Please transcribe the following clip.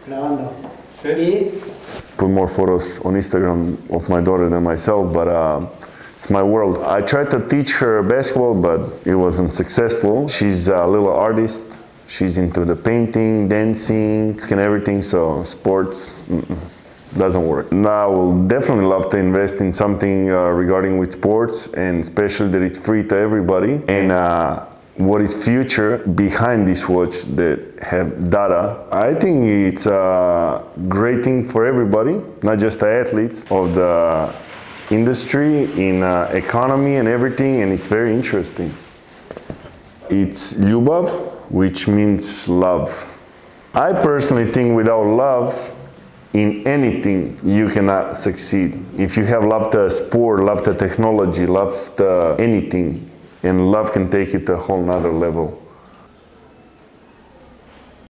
Grabando. Y Put more photos on Instagram of my daughter than myself, but it's my world. I tried to teach her basketball, but it wasn't successful. She's a little artist. She's into the painting, dancing, and everything, so sports doesn't work. Now, I will definitely love to invest in something regarding with sports, and especially that it's free to everybody. And what is future behind this watch that have data. I think it's a great thing for everybody, not just the athletes, of the industry, in economy and everything, and it's very interesting. It's Ljubav, which means love. I personally think without love in anything you cannot succeed. If you have love to sport, love to technology, love to anything, and love can take it to a whole nother level.